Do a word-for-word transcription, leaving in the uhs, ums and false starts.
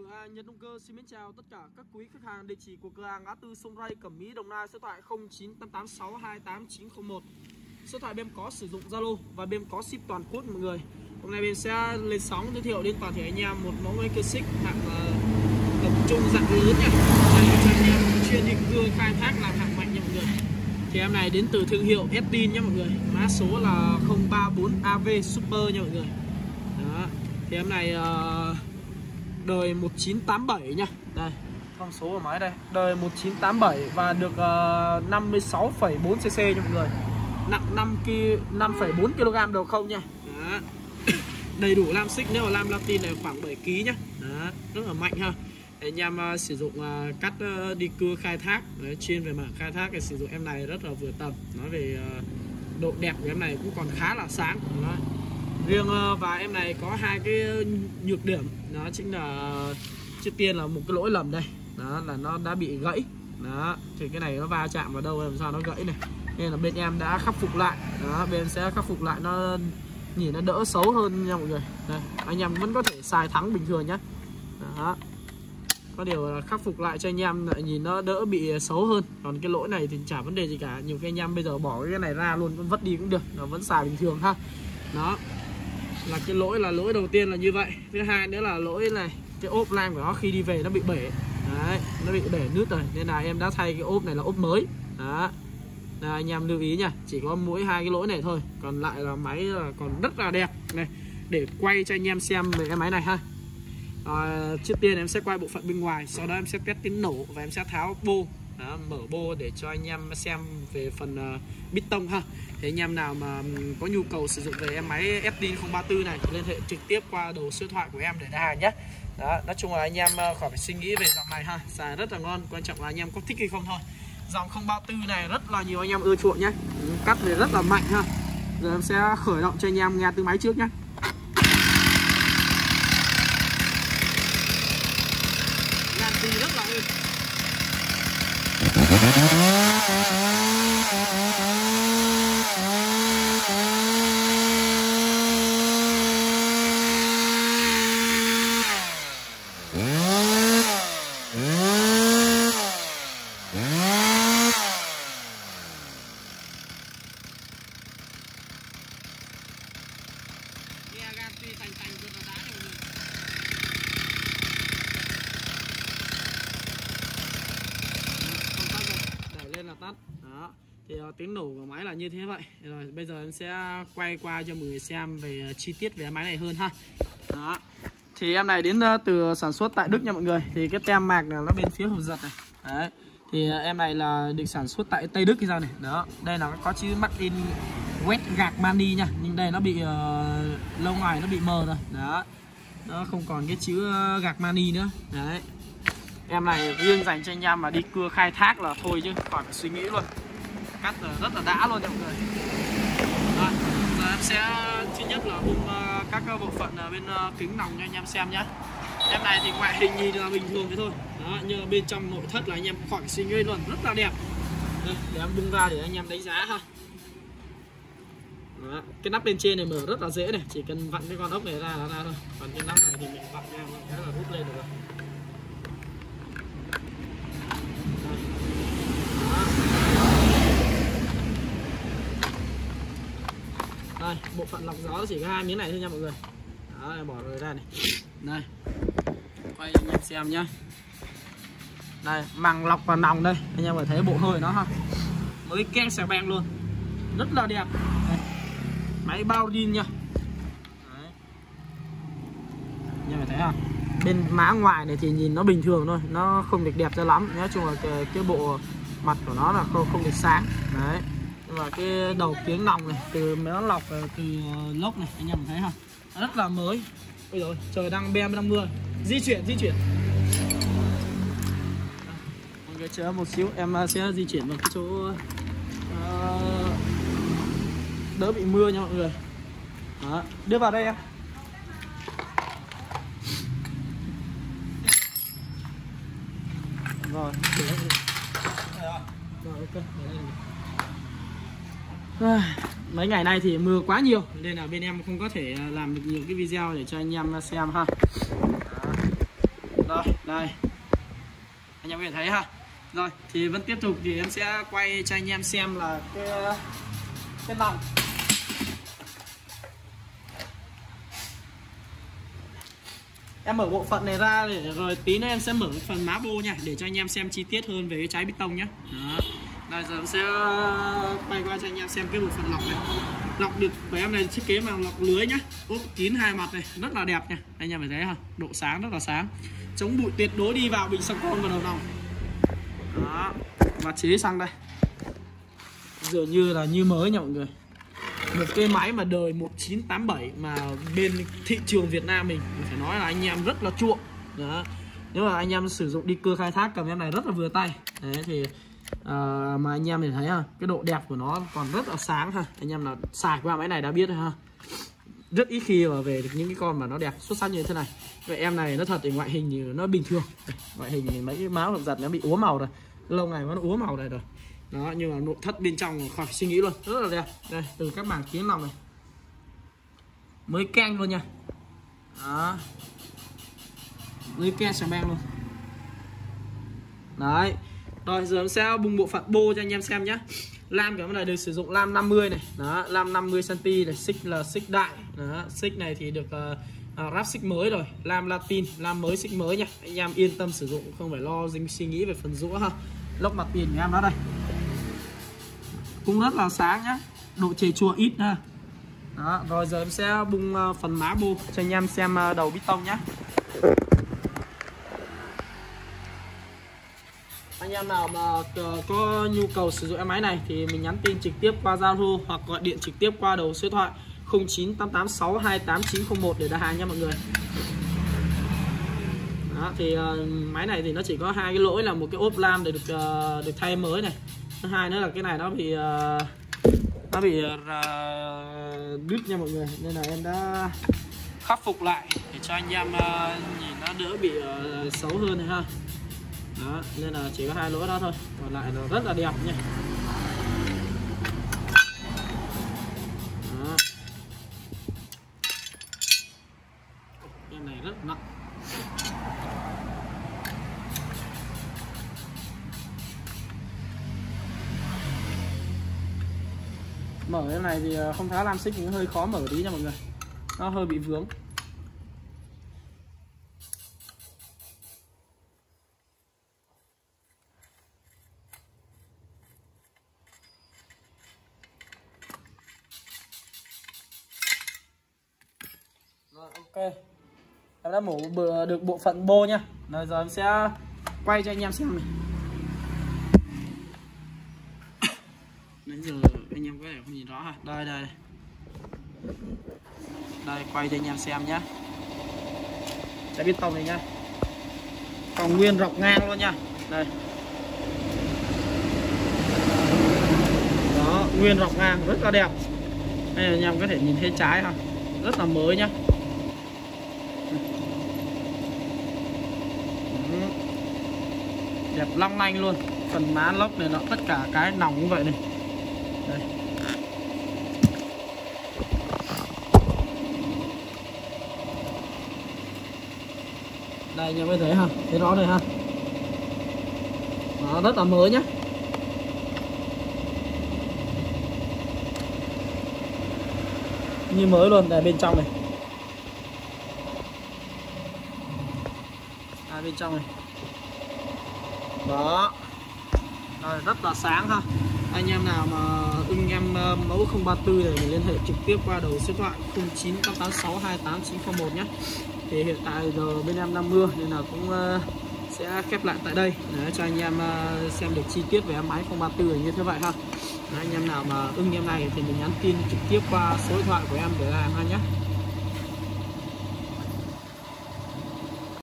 Cửa hàng Nhật Động Cơ xin mến chào tất cả các quý khách hàng. Địa chỉ của cửa hàng ngã tư Sông Ray, Cẩm Mỹ, Đồng Nai. Số điện thoại không chín tám tám sáu hai tám chín không một. Số điện thoại bên có sử dụng Zalo và bên có ship toàn quốc mọi người. Hôm nay bên sẽ lên sóng giới thiệu đến toàn thể anh em một mẫu máy cơ xích hạng uh, tập trung dạng lớn nha. Đây là cho anh em chuyên đi cưa khai thác làm hạng mạnh nha mọi người. Thì em này đến từ thương hiệu Estin nha mọi người. Mã số là không ba bốn A V Super nha mọi người. Đó. Thì em này uh, đời một chín tám bảy nha. Đây, con số của máy đây. Đời một chín tám bảy và được uh, năm mươi sáu phẩy bốn xê xê nha mọi người. Nặng năm phẩy bốn ki lô gam đầu không nha. Đó. Đầy đủ lam xích, nếu mà lam latin này khoảng bảy ki lô gam nhá. Đó, rất là mạnh ha. Để anh em uh, sử dụng uh, cắt uh, đi cưa khai thác. Đấy, chuyên về mảng khai thác thì sử dụng em này rất là vừa tầm. Nói về uh, độ đẹp của em này cũng còn khá là sáng. Đó. Riêng uh, và em này có hai cái nhược điểm, đó chính là trước tiên là một cái lỗi lầm đây, đó là nó đã bị gãy. Đó, thì cái này nó va chạm vào đâu làm sao nó gãy này, nên là bên em đã khắc phục lại. Đó, bên em sẽ khắc phục lại, nó nhìn nó đỡ xấu hơn nha mọi người. Đây, anh em vẫn có thể xài thắng bình thường nhá. Đó, có điều là khắc phục lại cho anh em lại nhìn nó đỡ bị xấu hơn. Còn cái lỗi này thì chả vấn đề gì cả, nhiều khi anh em bây giờ bỏ cái này ra luôn, vẫn vứt đi cũng được, nó vẫn xài bình thường ha. Đó là cái lỗi là lỗi đầu tiên là như vậy. Thứ hai nữa là lỗi này, cái ốp lam của nó khi đi về nó bị bể. Đấy, nó bị bể nứt rồi, nên là em đã thay cái ốp này là ốp mới. Đó, là anh em lưu ý nha, chỉ có mỗi hai cái lỗi này thôi, còn lại là máy là còn rất là đẹp này. Để quay cho anh em xem về cái máy này ha. À, trước tiên em sẽ quay bộ phận bên ngoài, sau đó em sẽ test tiếng nổ và em sẽ tháo bô. Đó, mở bô để cho anh em xem về phần uh, bít tông ha. Thì anh em nào mà có nhu cầu sử dụng về em máy Estin không ba tư này thì liên hệ trực tiếp qua đầu số điện thoại của em để đặt hàng nhé. Đó, nói chung là anh em khỏi phải suy nghĩ về dòng này ha, xài rất là ngon, quan trọng là anh em có thích hay không thôi. Dòng không ba tư này rất là nhiều anh em ưa chuộng nhé, cắt thì rất là mạnh ha. Giờ em sẽ khởi động cho anh em nghe từ máy trước nhé. Ngàn từ rất là êm. Nghe gan tuy thành thành rất là đá này mọi người. Không tắt rồi, đẩy lên là tắt. Đó, thì uh, tiếng nổ của máy là như thế vậy. Rồi bây giờ em sẽ quay qua cho mọi người xem về uh, chi tiết về máy này hơn ha. Đó, thì em này đến uh, từ sản xuất tại Đức nha mọi người. Thì cái tem mạc này nó bên phía hộp giật này. Đấy, thì uh, em này là được sản xuất tại Tây Đức hay sao này. Đó, đây là có chữ Made in West Germany nha, nhưng đây nó bị uh, lâu ngoài nó bị mờ rồi. Đó, nó không còn cái chữ uh, Germany nữa. Đấy, em này riêng dành cho anh em mà đi cưa khai thác là thôi chứ khỏi phải suy nghĩ luôn, cắt là rất là đã luôn nha mọi người. Rồi, giờ em sẽ thứ nhất là bung uh, các bộ phận uh, bên uh, kính nòng cho anh em xem nhé. Em này thì ngoại hình nhìn là bình thường thế thôi. Đó, nhưng bên trong nội thất là anh em khỏi suy nghĩ luôn, rất là đẹp. Đây, để em bung ra để anh em đánh giá ha. Đó, cái nắp bên trên này mở rất là dễ này, chỉ cần vặn cái con ốc này ra là ra thôi. Còn cái nắp này thì mình vặn ra cái là hút lên được rồi. Đây, bộ phận lọc gió chỉ có hai miếng này thôi nha mọi người. Đó, bỏ rồi ra này. Đây, quay cho anh em xem nhá. Đây, màng lọc và nòng đây, anh em phải thấy bộ hơi nó ha, mới két xà beng luôn, rất là đẹp. Đây, máy bao din nha. Đấy, anh em phải thấy ha. Bên mã ngoài này thì nhìn nó bình thường thôi, nó không được đẹp cho lắm. Nói chung là cái, cái bộ mặt của nó là không không được sáng. Đấy, nhưng mà cái đầu tiếng nòng này từ nó lọc từ lốc này anh em thấy ha, rất là mới. Ôi rồi, trời đang be năm mươi. Di chuyển di chuyển. Mọi người chờ một xíu, em sẽ di chuyển vào cái chỗ uh, đỡ bị mưa nha mọi người. Đó, đưa vào đây em. Rồi, để đây. Rồi, ok, để đây. Mấy ngày nay thì mưa quá nhiều nên là bên em không có thể làm được nhiều cái video để cho anh em xem ha. Đó. Rồi đây anh em có thể thấy ha. Rồi thì vẫn tiếp tục thì em sẽ quay cho anh em xem là cái cái nòng. Em mở bộ phận này ra để rồi tí nữa em sẽ mở phần má bô nha, để cho anh em xem chi tiết hơn về cái trái bê tông nhé. Đó. Đây giờ em sẽ quay qua cho anh em xem cái bộ phận lọc này. Lọc được của em này thiết kế bằng lọc lưới nhá, ốp kín hai mặt này, rất là đẹp nha. Anh em phải thấy ha, độ sáng rất là sáng, chống bụi tuyệt đối đi vào bình xăng con vào đầu nòng. Đó, và chế xăng đây dường như là như mới nha mọi người. Một cái máy mà đời một chín tám bảy mà bên thị trường Việt Nam mình, mình phải nói là anh em rất là chuộng. Đó. Nếu mà anh em sử dụng đi cưa khai thác cầm em này rất là vừa tay. Đấy thì uh, mà anh em thì thấy ha, cái độ đẹp của nó còn rất là sáng ha. Anh em là xài qua máy này đã biết rồi ha. Rất ít khi mà về được những cái con mà nó đẹp xuất sắc như thế này. Vậy em này nó thật thì ngoại hình thì nó bình thường. Ngoại hình thì mấy cái máu giật nó bị úa màu rồi. Lâu ngày nó úa màu này rồi. Đó, nhưng mà nội thất bên trong khỏi suy nghĩ luôn, rất là đẹp. Đây, từ các mảng kiến lòng này mới keng luôn nha. Đó, mới keng sàng beng luôn. Đấy. Rồi giờ em sẽ bung bộ phận bô cho anh em xem nhé. Lam cái này được sử dụng lam năm mươi này. Đó, lam năm mươi xăng-ti-mét này, xích là xích đại. Đó, xích này thì được uh, uh, ráp xích mới rồi, lam latin, lam mới xích mới nha. Anh em yên tâm sử dụng, không phải lo dính suy nghĩ về phần rũa ha. Lốc mặt tiền của em đó đây. Cũng rất là sáng nhá, độ chề chua ít ha. Đó, rồi giờ em sẽ bung uh, phần má bô cho anh em xem uh, đầu bê tông nhá. Anh em nào mà uh, có nhu cầu sử dụng em máy này thì mình nhắn tin trực tiếp qua Zalo hoặc gọi điện trực tiếp qua đầu số điện thoại không chín tám tám sáu hai tám chín không một để đặt hàng nha mọi người. Đó, thì uh, máy này thì nó chỉ có hai cái lỗi là một cái ốp lam để được uh, được thay mới này. Thứ hai nữa là cái này nó bị uh, nó bị uh, đứt nha mọi người, nên là em đã khắc phục lại để cho anh em uh, nhìn nó đỡ bị uh, xấu hơn này ha. Đó, nên là chỉ có hai lỗi đó thôi, còn lại nó rất là đẹp nha. Đó. Cái này rất nặng. Mở cái này thì không tháo lam xích cũng hơi khó mở tí nha mọi người, nó hơi bị vướng. Rồi ok, em đã mổ được bộ phận bô nha. Rồi giờ em sẽ quay cho anh em xem này. Đến giờ anh em có thể không nhìn rõ ha. Đây đây. Đây quay cho anh em xem nhá. Trái bê tông này nhá. Còn nguyên rọc ngang luôn nha. Đây. Đó, nguyên rọc ngang rất là đẹp. Đây anh em có thể nhìn thấy trái ha. Rất là mới nhá. Đẹp long lanh luôn. Phần má lốc này nó tất cả cái nòng như vậy này. Đây. Đây anh em mới thấy ha, thấy rõ này ha. Nó rất là mới nhá. Như mới luôn, đây bên trong này. Đây bên trong này. Đó. Rồi, rất là sáng ha. Anh em nào mà ưng em mẫu không ba tư này thì liên hệ trực tiếp qua đầu số điện thoại không chín tám tám sáu hai tám chín không một nhé. Thì hiện tại giờ bên em đang mưa nên là cũng uh, sẽ khép lại tại đây để cho anh em uh, xem được chi tiết về em máy không ba tư như thế vậy ha. Đấy, anh em nào mà ưng em này thì mình nhắn tin trực tiếp qua số điện thoại của em để làm ha nhé.